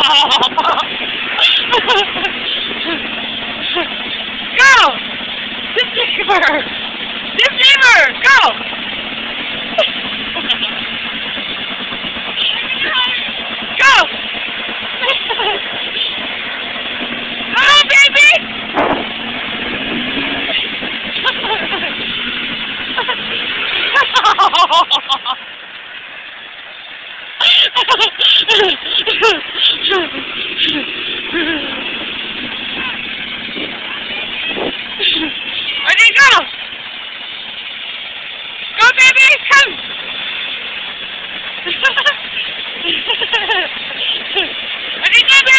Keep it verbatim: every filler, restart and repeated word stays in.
Go! Deceiver! Deceiver! Go! Go! Go, baby! Where'd he go? Go, baby, come! Where'd he go, baby?